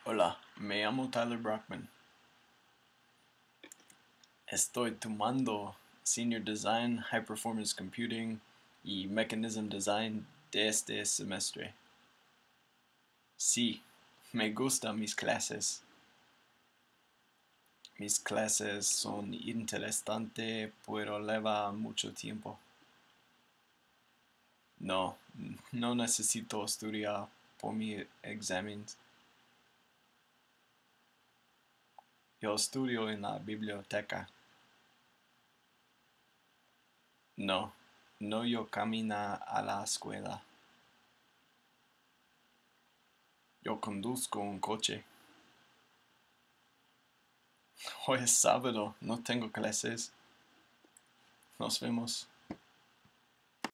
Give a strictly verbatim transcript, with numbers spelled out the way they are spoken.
Hola, me llamo Tyler Brockman. Estoy tomando Senior Design, High Performance Computing y Mechanism Design de este semestre. Sí, me gustan mis clases. Mis clases son interesantes, pero lleva mucho tiempo. No, no necesito estudiar por mis exámenes. Yo estudio en la biblioteca. No, no yo camino a la escuela. Yo conduzco un coche. Hoy es sábado, no tengo clases. Nos vemos.